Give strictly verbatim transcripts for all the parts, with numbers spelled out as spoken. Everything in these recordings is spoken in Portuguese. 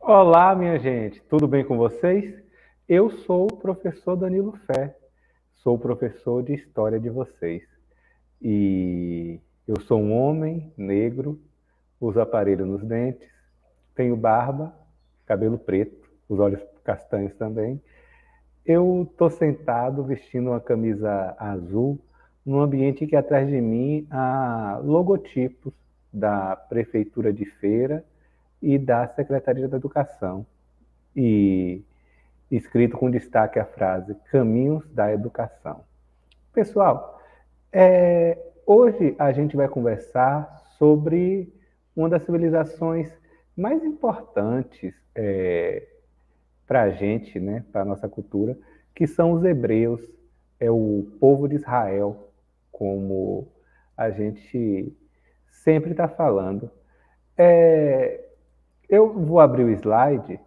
Olá, minha gente, tudo bem com vocês? Eu sou o professor Danilo Fé, sou o professor de História de vocês. E eu sou um homem negro, uso aparelho nos dentes, tenho barba, cabelo preto, os olhos castanhos também. Eu estou sentado vestindo uma camisa azul num ambiente que atrás de mim há logotipos da Prefeitura de Feira e da Secretaria da Educação. E escrito com destaque a frase Caminhos da Educação. Pessoal, é, hoje a gente vai conversar sobre uma das civilizações mais importantes é, para a gente, né, para a nossa cultura, que são os hebreus, é o povo de Israel, como a gente sempre está falando. É, eu vou abrir o slide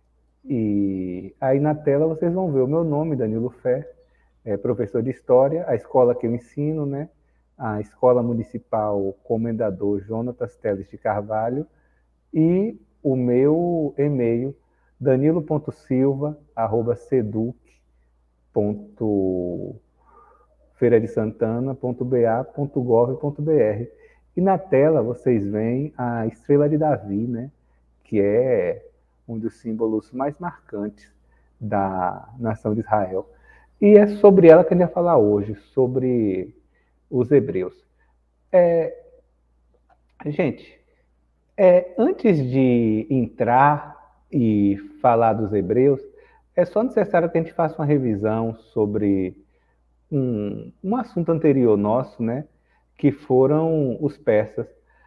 e aí na tela vocês vão ver o meu nome, Danilo Fé, é professor de História, a escola que eu ensino, né? A Escola Municipal Comendador Jonatas Teles de Carvalho, e o meu e-mail, danilo ponto silva arroba seduc ponto feira de santana ponto b a ponto gov ponto b r. E na tela vocês veem a estrela de Davi, né? Que é um dos símbolos mais marcantes da nação de Israel. E é sobre ela que a gente vai falar hoje, sobre os hebreus. É, gente, é, antes de entrar e falar dos hebreus, é só necessário que a gente faça uma revisão sobre um, um assunto anterior nosso, né? Que foram os persas.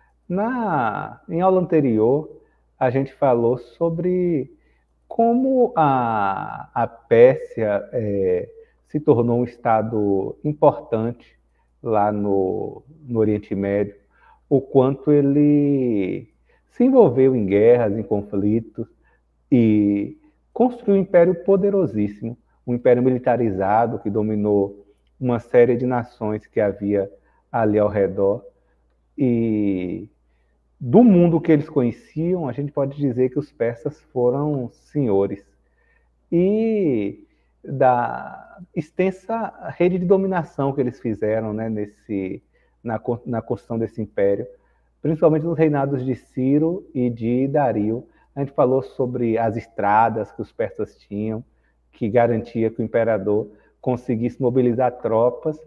Na, em aula anterior, a gente falou sobre como a, a Pérsia é, se tornou um estado importante lá no, no Oriente Médio, o quanto ele se envolveu em guerras, em conflitos e construiu um império poderosíssimo, um império militarizado que dominou uma série de nações que havia ali ao redor. E do mundo que eles conheciam, a gente pode dizer que os persas foram senhores. E da extensa rede de dominação que eles fizeram, né, nesse, na, na construção desse império, principalmente nos reinados de Ciro e de Dario. A gente falou sobre as estradas que os persas tinham, que garantia que o imperador conseguisse mobilizar tropas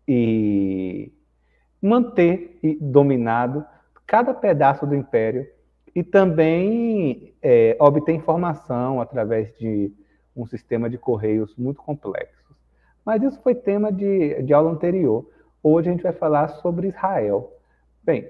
e manter dominado cada pedaço do império e também é, obter informação através de um sistema de correios muito complexos. Mas isso foi tema de, de aula anterior. Hoje a gente vai falar sobre Israel. Bem,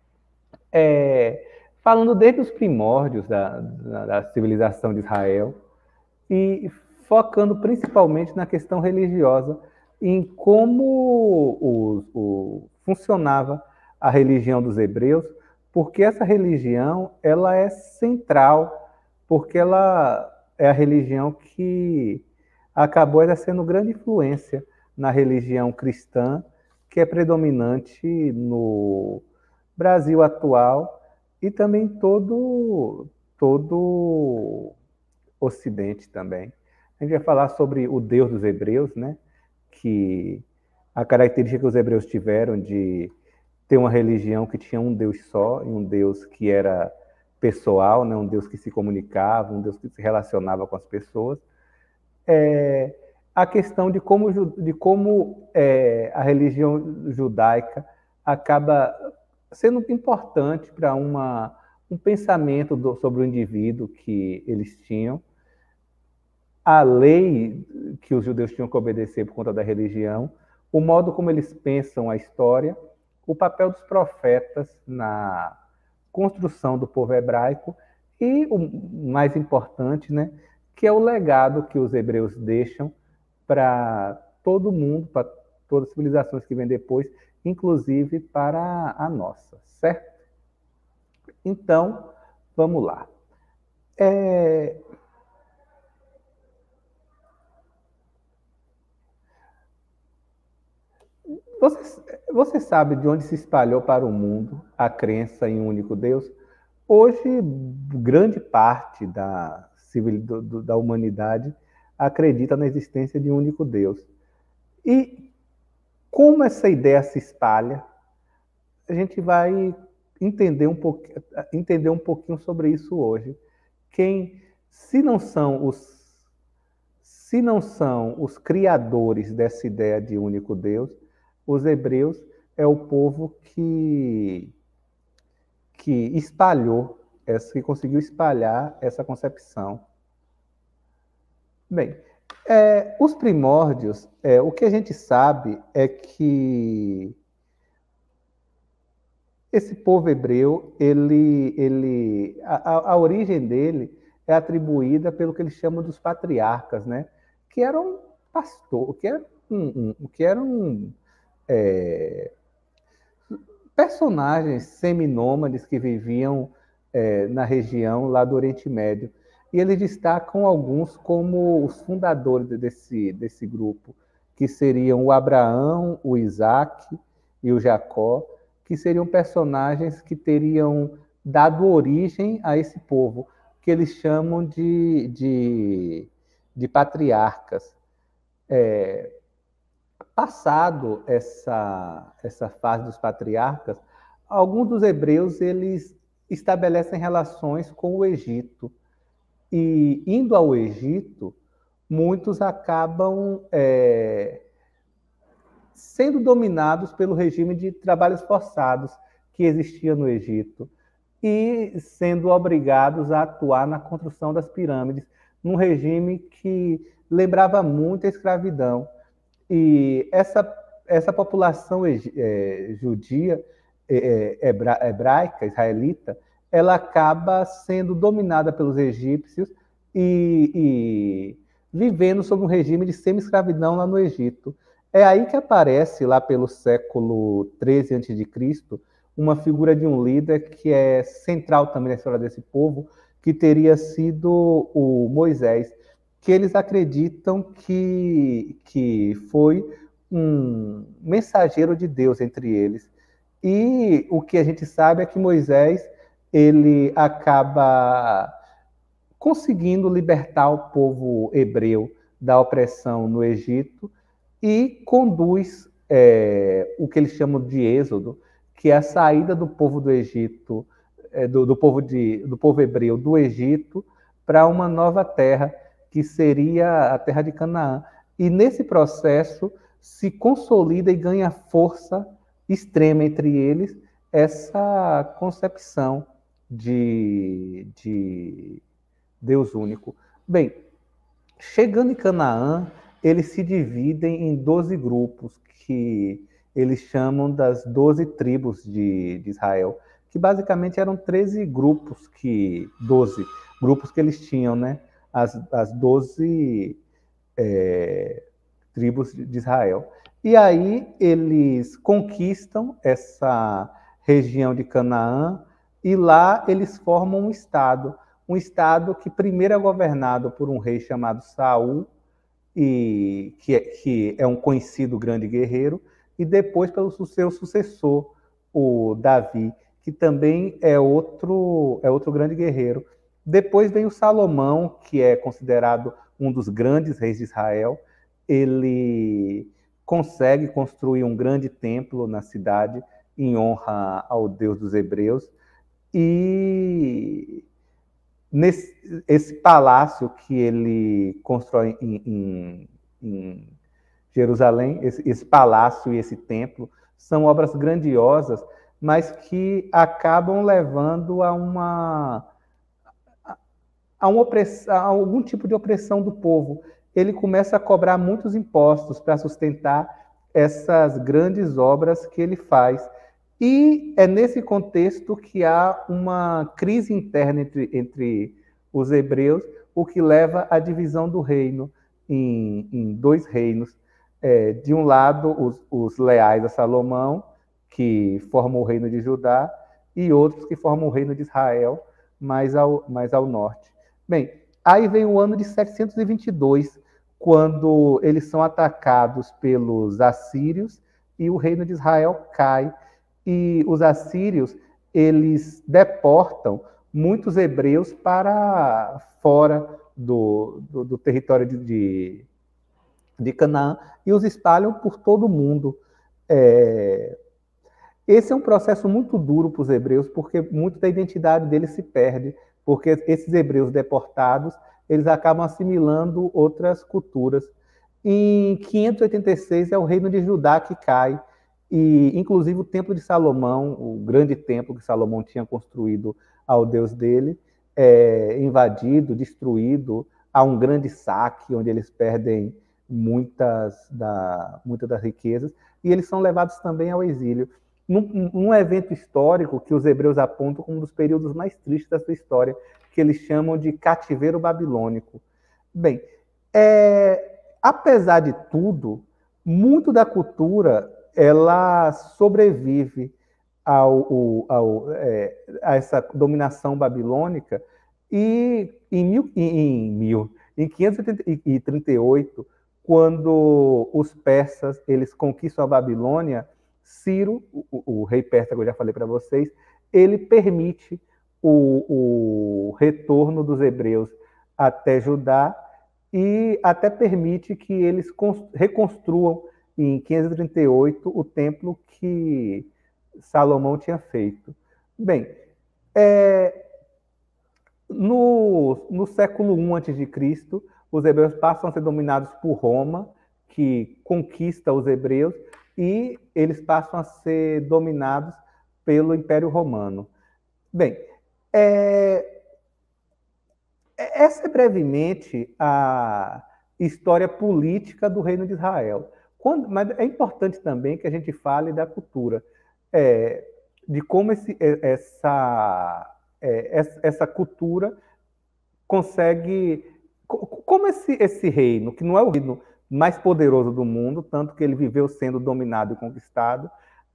é, falando desde os primórdios da, da, da civilização de Israel e focando principalmente na questão religiosa, em como o, o, funcionava a religião dos hebreus, porque essa religião ela é central, porque ela é a religião que acabou exercendo grande influência na religião cristã, que é predominante no Brasil atual e também todo todo Ocidente também. A gente vai falar sobre o Deus dos Hebreus, né? Que a característica que os hebreus tiveram de ter uma religião que tinha um Deus só, e um Deus que era pessoal, né? Um Deus que se comunicava, um Deus que se relacionava com as pessoas. É, a questão de como, de como é, a religião judaica acaba sendo importante para uma um pensamento do, sobre o indivíduo que eles tinham, a lei que os judeus tinham que obedecer por conta da religião, o modo como eles pensam a história, o papel dos profetas na construção do povo hebraico e o mais importante, né, que é o legado que os hebreus deixam para todo mundo, para todas as civilizações que vêm depois, inclusive para a nossa, certo? Então, vamos lá. É, Você, você sabe de onde se espalhou para o mundo a crença em um único Deus? Hoje, grande parte da, civil, do, do, da humanidade acredita na existência de um único Deus. E como essa ideia se espalha, a gente vai entender um, pouqu... entender um pouquinho sobre isso hoje. Quem, se não são os se não são os criadores dessa ideia de único Deus, os hebreus é o povo que que espalhou, essa, que conseguiu espalhar essa concepção. Bem, é, os primórdios, é, o que a gente sabe é que esse povo hebreu, ele, ele, a, a origem dele é atribuída pelo que eles chamam dos patriarcas, né? Que eram pastor, que eram, um, um, que eram é, personagens seminômades que viviam é, na região lá do Oriente Médio. E eles destacam alguns como os fundadores desse, desse grupo, que seriam o Abraão, o Isaac e o Jacó, que seriam personagens que teriam dado origem a esse povo, que eles chamam de, de, de patriarcas. É, passado essa, essa fase dos patriarcas, alguns dos hebreus eles estabelecem relações com o Egito. E indo ao Egito, muitos acabam é, sendo dominados pelo regime de trabalhos forçados que existia no Egito e sendo obrigados a atuar na construção das pirâmides, num regime que lembrava muito a escravidão. E essa, essa população é, judia, é, hebra, hebraica, israelita, ela acaba sendo dominada pelos egípcios e, e vivendo sob um regime de semi-escravidão lá no Egito. É aí que aparece, lá pelo século treze antes de Cristo, uma figura de um líder que é central também na história desse povo, que teria sido o Moisés, que eles acreditam que, que foi um mensageiro de Deus entre eles. E o que a gente sabe é que Moisés ele acaba conseguindo libertar o povo hebreu da opressão no Egito e conduz é, o que eles chamam de êxodo, que é a saída do povo do Egito, é, do, do, povo de, do povo hebreu do Egito para uma nova terra, que seria a terra de Canaã. E nesse processo se consolida e ganha força extrema entre eles essa concepção de, de Deus único. Bem, chegando em Canaã, eles se dividem em doze grupos, que eles chamam das doze tribos de, de Israel, que basicamente eram treze grupos, que doze grupos que eles tinham, né? As, as doze é, tribos de Israel. E aí eles conquistam essa região de Canaã e lá eles formam um estado, um estado que primeiro é governado por um rei chamado Saul, e, que, é, que é um conhecido grande guerreiro, e depois pelo seu sucessor, o Davi, que também é outro, é outro grande guerreiro. Depois vem o Salomão, que é considerado um dos grandes reis de Israel. Ele consegue construir um grande templo na cidade em honra ao Deus dos hebreus. E nesse esse palácio que ele constrói em, em, em Jerusalém, esse, esse palácio e esse templo são obras grandiosas, mas que acabam levando a uma a, uma opressão, a algum tipo de opressão do povo. Ele começa a cobrar muitos impostos para sustentar essas grandes obras que ele faz. E é nesse contexto que há uma crise interna entre, entre os hebreus, o que leva à divisão do reino em, em dois reinos. É, de um lado, os, os leais a Salomão, que formam o reino de Judá, e outros que formam o reino de Israel, mais ao, mais ao norte. Bem, aí vem o ano de setecentos e vinte e dois, quando eles são atacados pelos assírios e o reino de Israel cai. E os assírios, eles deportam muitos hebreus para fora do, do, do território de, de, de Canaã e os espalham por todo o mundo. É, esse é um processo muito duro para os hebreus, porque muito da identidade deles se perde, porque esses hebreus deportados, eles acabam assimilando outras culturas. Em quinhentos e oitenta e seis é o reino de Judá que cai, e inclusive o templo de Salomão, o grande templo que Salomão tinha construído ao Deus dele, é invadido, destruído, há um grande saque, onde eles perdem muitas, da, muitas das riquezas, e eles são levados também ao exílio. Num, num evento histórico que os hebreus apontam como um dos períodos mais tristes da sua história, que eles chamam de cativeiro babilônico. Bem, é, apesar de tudo, muito da cultura ela sobrevive ao, ao, é, a essa dominação babilônica e em, mil, em, mil, em quinhentos e trinta e oito, quando os persas eles conquistam a Babilônia, Ciro, o, o rei persa que eu já falei para vocês, ele permite o, o retorno dos hebreus até Judá e até permite que eles reconstruam em quinhentos e trinta e oito o templo que Salomão tinha feito. Bem, é, no, no século I antes de Cristo, os hebreus passam a ser dominados por Roma, que conquista os hebreus, e eles passam a ser dominados pelo Império Romano. Bem, é, essa é brevemente a história política do Reino de Israel. Quando, mas é importante também que a gente fale da cultura, é, de como esse, essa, é, essa cultura consegue... Como esse, esse reino, que não é o reino mais poderoso do mundo, tanto que ele viveu sendo dominado e conquistado,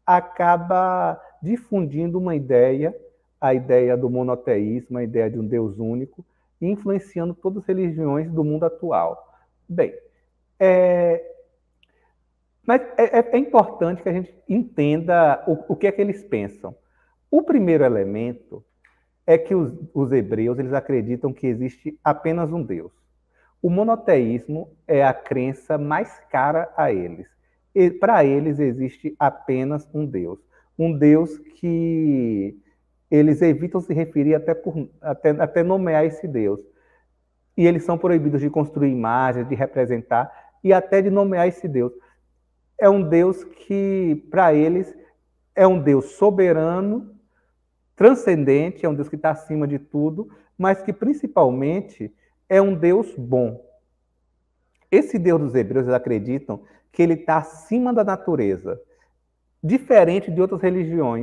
acaba difundindo uma ideia, a ideia do monoteísmo, a ideia de um Deus único, e influenciando todas as religiões do mundo atual. Bem, é, mas é, é importante que a gente entenda o, o que é que eles pensam. O primeiro elemento é que os, os hebreus eles acreditam que existe apenas um Deus. O monoteísmo é a crença mais cara a eles. Para eles existe apenas um Deus. Um Deus que eles evitam se referir até, por, até, até nomear esse Deus. E eles são proibidos de construir imagens, de representar e até de nomear esse Deus. É um Deus que, para eles, é um Deus soberano, transcendente, é um Deus que está acima de tudo, mas que principalmente é um Deus bom. Esse Deus dos hebreus, eles acreditam que ele está acima da natureza, diferente de outras religiões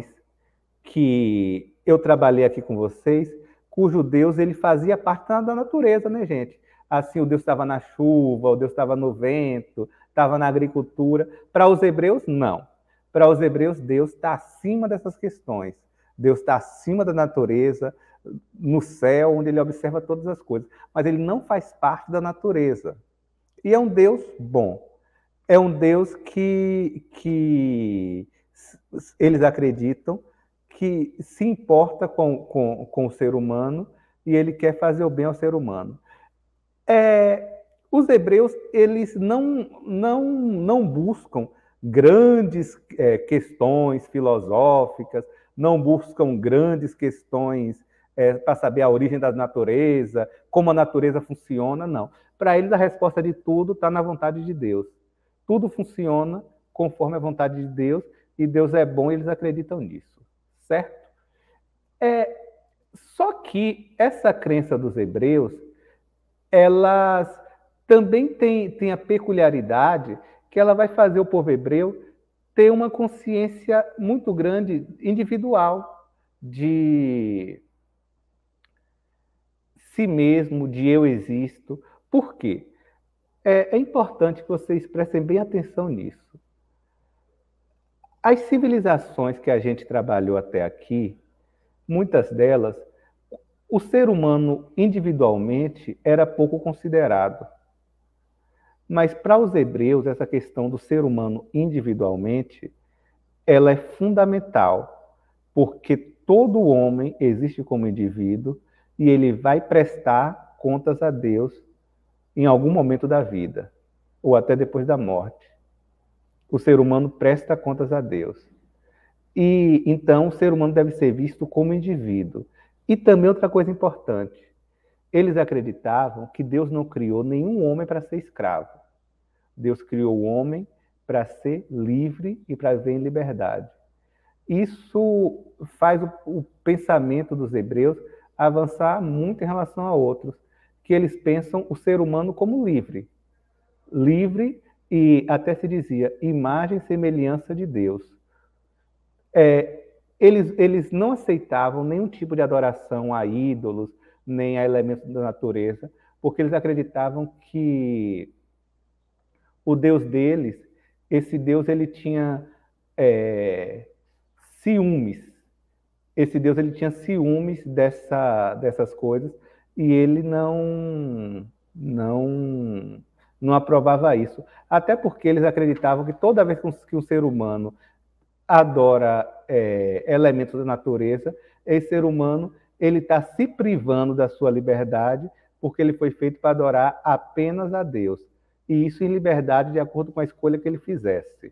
que eu trabalhei aqui com vocês, cujo Deus ele fazia parte da natureza, né, gente? Assim, o Deus estava na chuva, o Deus estava no vento, estava na agricultura. Para os hebreus, não. Para os hebreus, Deus está acima dessas questões. Deus está acima da natureza, no céu, onde ele observa todas as coisas. Mas ele não faz parte da natureza. E é um Deus bom. É um Deus que, que eles acreditam que se importa com, com, com o ser humano e ele quer fazer o bem ao ser humano. É, os hebreus, eles não, não, não buscam grandes é, questões filosóficas, não buscam grandes questões é, para saber a origem da natureza, como a natureza funciona, não. Para eles, a resposta de tudo está na vontade de Deus. Tudo funciona conforme a vontade de Deus, e Deus é bom e eles acreditam nisso, certo? É, só que essa crença dos hebreus, elas também tem, tem a peculiaridade que ela vai fazer o povo hebreu ter uma consciência muito grande, individual, de si mesmo, de eu existo. Por quê? É, é importante que vocês prestem bem atenção nisso. As civilizações que a gente trabalhou até aqui, muitas delas, o ser humano individualmente era pouco considerado. Mas para os hebreus, essa questão do ser humano individualmente, ela é fundamental, porque todo homem existe como indivíduo e ele vai prestar contas a Deus em algum momento da vida, ou até depois da morte. O ser humano presta contas a Deus. E então o ser humano deve ser visto como indivíduo. E também outra coisa importante, eles acreditavam que Deus não criou nenhum homem para ser escravo. Deus criou o homem para ser livre e para viver em liberdade. Isso faz o, o pensamento dos hebreus avançar muito em relação a outros, que eles pensam o ser humano como livre. Livre e, até se dizia, imagem e semelhança de Deus. É, eles, eles não aceitavam nenhum tipo de adoração a ídolos, nem a elementos da natureza, porque eles acreditavam que o Deus deles, esse Deus, ele tinha é, ciúmes. Esse Deus, ele tinha ciúmes dessa, dessas coisas e ele não, não, não aprovava isso. Até porque eles acreditavam que toda vez que um ser humano adora é, elementos da natureza, esse ser humano ele está se privando da sua liberdade porque ele foi feito para adorar apenas a Deus. E isso em liberdade de acordo com a escolha que ele fizesse.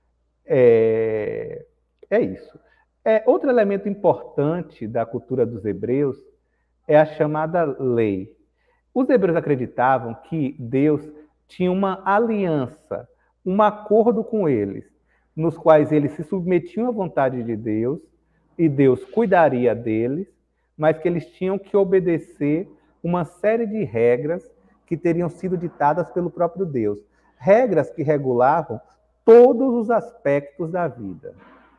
É, é isso. É, outro elemento importante da cultura dos hebreus é a chamada lei. Os hebreus acreditavam que Deus tinha uma aliança, um acordo com eles, nos quais eles se submetiam à vontade de Deus e Deus cuidaria deles, mas que eles tinham que obedecer uma série de regras que teriam sido ditadas pelo próprio Deus. Regras que regulavam todos os aspectos da vida.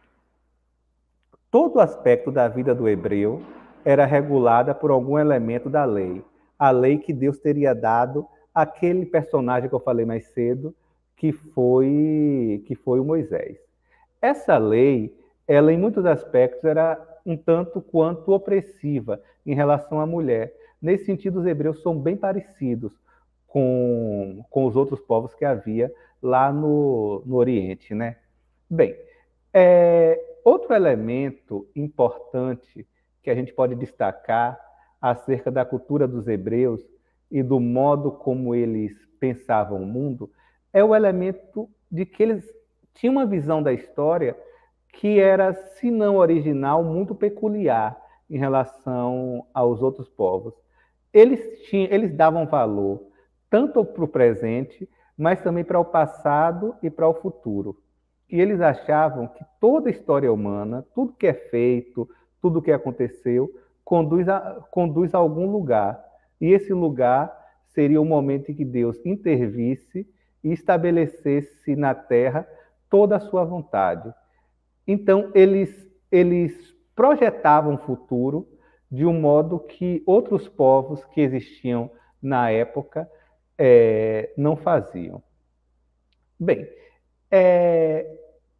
Todo aspecto da vida do hebreu era regulada por algum elemento da lei. A lei que Deus teria dado àquele personagem que eu falei mais cedo, que foi, que foi o Moisés. Essa lei, ela em muitos aspectos era um tanto quanto opressiva em relação à mulher. Nesse sentido, os hebreus são bem parecidos com, com os outros povos que havia lá no, no Oriente, né? Bem, é, outro elemento importante que a gente pode destacar acerca da cultura dos hebreus e do modo como eles pensavam o mundo é o elemento de que eles tinham uma visão da história que era, se não original, muito peculiar em relação aos outros povos. Eles, tinham, eles davam valor tanto para o presente, mas também para o passado e para o futuro. E eles achavam que toda a história humana, tudo que é feito, tudo que aconteceu, conduz a, conduz a algum lugar. E esse lugar seria o momento em que Deus intervisse e estabelecesse na Terra toda a sua vontade. Então, eles, eles projetavam o futuro de um modo que outros povos que existiam na época é, não faziam. Bem, é...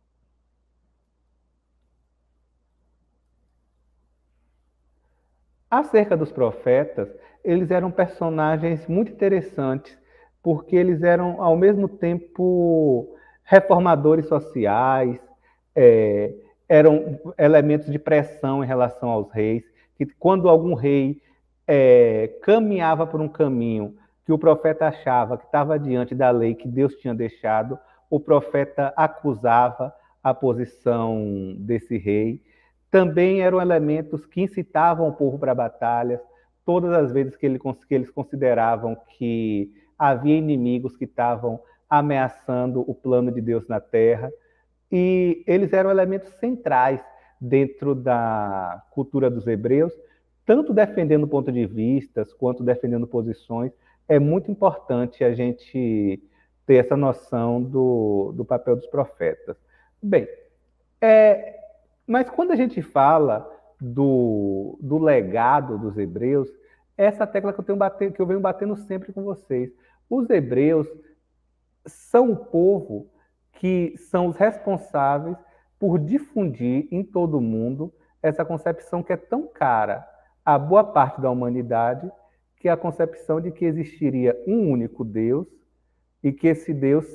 acerca dos profetas, eles eram personagens muito interessantes, porque eles eram, ao mesmo tempo, reformadores sociais, é, eram elementos de pressão em relação aos reis, que quando algum rei é, caminhava por um caminho que o profeta achava que estava diante da lei que Deus tinha deixado, o profeta acusava a posição desse rei. Também eram elementos que incitavam o povo para batalhas, todas as vezes que, ele, que eles consideravam que havia inimigos que estavam ameaçando o plano de Deus na terra. E eles eram elementos centrais dentro da cultura dos hebreus, tanto defendendo pontos de vista, quanto defendendo posições. É muito importante a gente ter essa noção do, do papel dos profetas. Bem, é, mas quando a gente fala do, do legado dos hebreus, essa tecla que eu, tenho bater, que eu venho batendo sempre com vocês. Os hebreus são o povo que são os responsáveis por difundir em todo o mundo essa concepção que é tão cara a boa parte da humanidade, que é a concepção de que existiria um único Deus e que esse Deus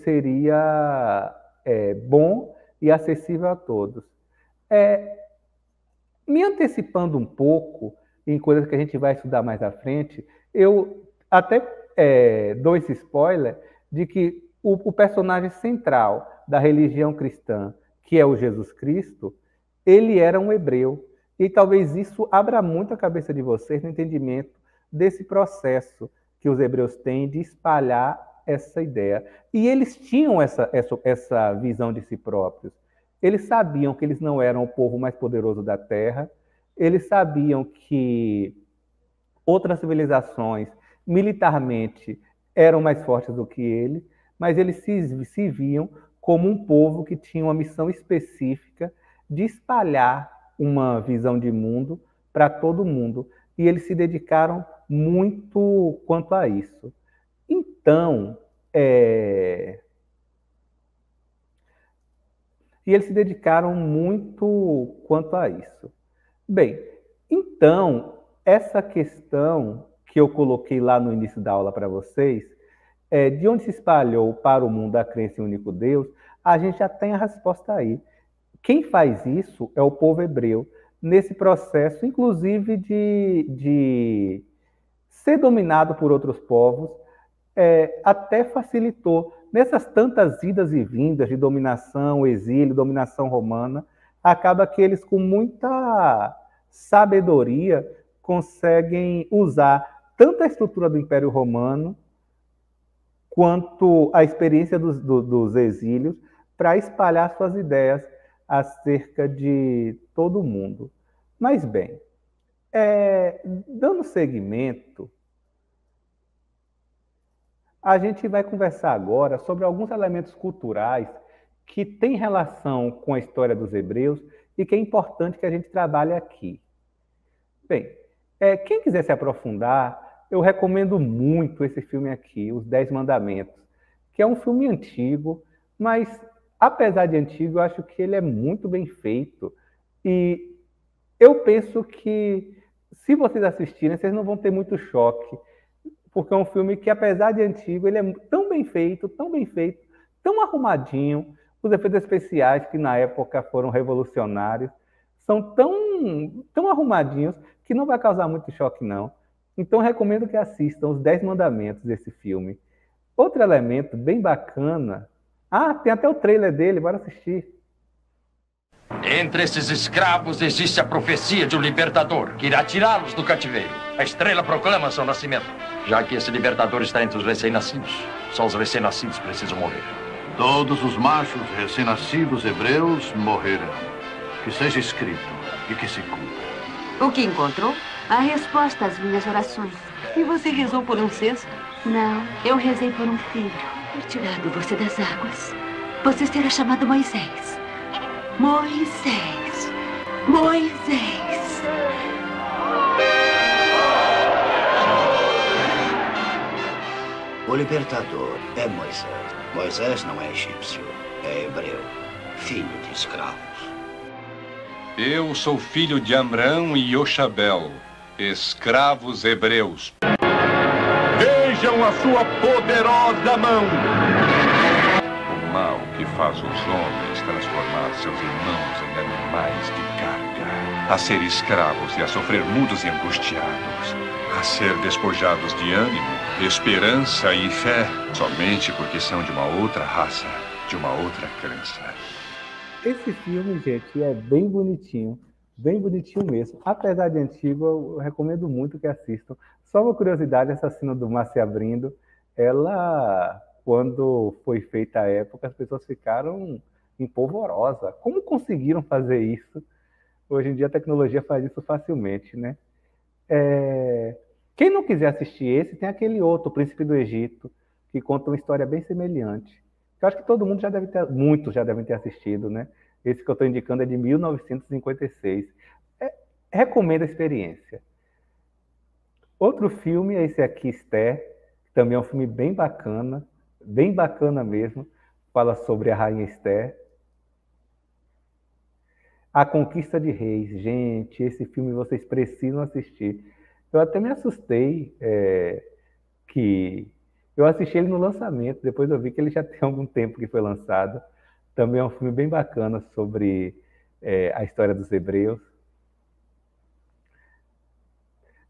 seria é, bom e acessível a todos. É, Me antecipando um pouco em coisas que a gente vai estudar mais à frente, eu até é, dou esse spoiler de que o, o personagem central da religião cristã, que é o Jesus Cristo, ele era um hebreu. E talvez isso abra muito a cabeça de vocês no entendimento desse processo que os hebreus têm de espalhar essa ideia. E eles tinham essa, essa, essa visão de si próprios. Eles sabiam que eles não eram o povo mais poderoso da Terra, eles sabiam que outras civilizações, militarmente, eram mais fortes do que eles, mas eles se, se viam como um povo que tinha uma missão específica de espalhar uma visão de mundo para todo mundo. E eles se dedicaram muito quanto a isso. Então, é... e eles se dedicaram muito quanto a isso. Bem, então, essa questão que eu coloquei lá no início da aula para vocês, é, de onde se espalhou para o mundo a crença em um único Deus, a gente já tem a resposta aí. Quem faz isso é o povo hebreu, nesse processo, inclusive, de, de ser dominado por outros povos, é, até facilitou. Nessas tantas idas e vindas de dominação, exílio, dominação romana, acaba que eles, com muita sabedoria, conseguem usar tanto a estrutura do Império Romano quanto a experiência dos, do, dos exílios para espalhar suas ideias acerca de todo o mundo. Mas bem, é, dando seguimento, a gente vai conversar agora sobre alguns elementos culturais que têm relação com a história dos hebreus e que é importante que a gente trabalhe aqui. Bem, é, quem quiser se aprofundar, eu recomendo muito esse filme aqui, Os Dez Mandamentos, que é um filme antigo, mas apesar de antigo, eu acho que ele é muito bem feito. E eu penso que, se vocês assistirem, vocês não vão ter muito choque, porque é um filme que, apesar de antigo, ele é tão bem feito, tão bem feito, tão arrumadinho. Os efeitos especiais, que na época foram revolucionários, são tão, tão arrumadinhos que não vai causar muito choque, não. Então, recomendo que assistam Os Dez Mandamentos desse filme. Outro elemento bem bacana... Ah, tem até o trailer dele, bora assistir. Entre esses escravos existe a profecia de um libertador que irá tirá-los do cativeiro. A estrela proclama seu nascimento. Já que esse libertador está entre os recém-nascidos, só os recém-nascidos precisam morrer. Todos os machos recém-nascidos hebreus morrerão. Que seja escrito e que se cumpra. O que encontrou? A resposta às minhas orações. E você rezou por um cesto? Não, eu rezei por um filho. Ter tirado você das águas. Você será chamado Moisés. Moisés. Moisés. O libertador é Moisés. Moisés não é egípcio, é hebreu, filho de escravos. Eu sou filho de Amrão e Yoshabel, escravos hebreus. Vejam a sua poderosa mão! O mal que faz os homens transformar seus irmãos em animais de carga, a ser escravos e a sofrer mudos e angustiados, a ser despojados de ânimo, esperança e fé, somente porque são de uma outra raça, de uma outra crença. Esse filme, gente, é bem bonitinho, bem bonitinho mesmo. Apesar de antigo, eu recomendo muito que assistam. Só uma curiosidade, essa cena do mar se abrindo, ela, quando foi feita à época, as pessoas ficaram empolvorosas. Como conseguiram fazer isso? Hoje em dia a tecnologia faz isso facilmente, né? É... Quem não quiser assistir esse, tem aquele outro, O Príncipe do Egito, que conta uma história bem semelhante. Eu acho que todo mundo já deve ter, muitos já devem ter assistido, né? Esse que eu estou indicando é de mil novecentos e cinquenta e seis. É, recomendo a experiência. Outro filme é esse aqui, Esther, que também é um filme bem bacana, bem bacana mesmo, fala sobre a rainha Esther. A Conquista de Reis, gente, esse filme vocês precisam assistir. Eu até me assustei é, que eu assisti ele no lançamento, depois eu vi que ele já tem algum tempo que foi lançado. Também é um filme bem bacana sobre é, a história dos hebreus.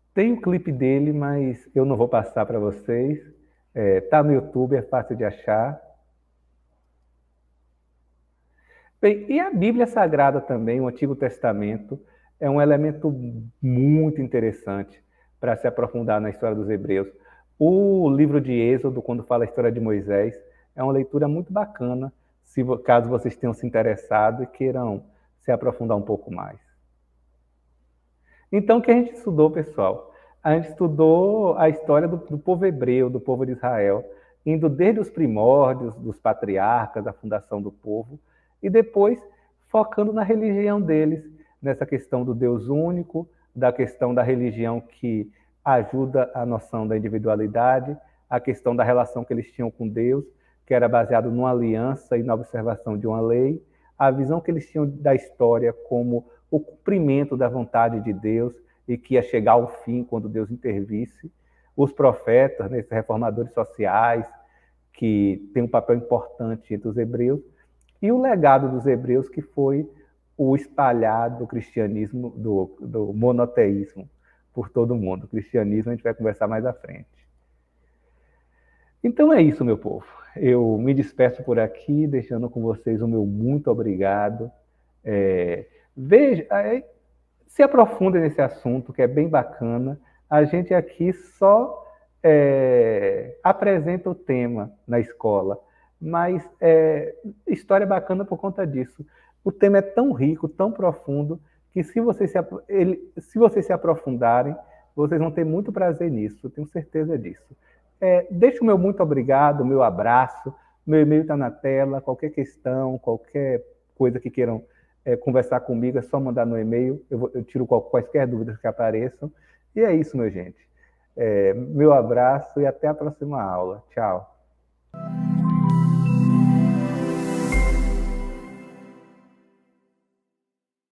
Tem o clipe dele, mas eu não vou passar para vocês. É, tá no YouTube, é fácil de achar. Bem, e a Bíblia Sagrada também, o Antigo Testamento, é um elemento muito interessante para se aprofundar na história dos hebreus. O livro de Êxodo, quando fala a história de Moisés, é uma leitura muito bacana, se, caso vocês tenham se interessado e queiram se aprofundar um pouco mais. Então, o que a gente estudou, pessoal? A gente estudou a história do, do povo hebreu, do povo de Israel, indo desde os primórdios, dos patriarcas, da fundação do povo, e depois focando na religião deles, nessa questão do Deus único, da questão da religião que ajuda a noção da individualidade, a questão da relação que eles tinham com Deus, que era baseado numa aliança e na observação de uma lei, a visão que eles tinham da história como o cumprimento da vontade de Deus e que ia chegar ao fim quando Deus intervisse, os profetas, né, esses reformadores sociais, que têm um papel importante entre os hebreus, e o legado dos hebreus, que foi o espalhado do cristianismo, do, do monoteísmo por todo o mundo. O cristianismo a gente vai conversar mais à frente. Então é isso, meu povo. Eu me despeço por aqui, deixando com vocês o meu muito obrigado. É, veja, é, se aprofundem nesse assunto, que é bem bacana. A gente aqui só é, apresenta o tema na escola, mas é, história é bacana por conta disso. O tema é tão rico, tão profundo, que se vocês se, ele, se vocês se aprofundarem, vocês vão ter muito prazer nisso, eu tenho certeza disso. É, deixo o meu muito obrigado, o meu abraço, meu e-mail está na tela, qualquer questão, qualquer coisa que queiram é, conversar comigo, é só mandar no e-mail, eu, vou, eu tiro qual, quaisquer dúvidas que apareçam. E é isso, meu gente. É, meu abraço e até a próxima aula. Tchau.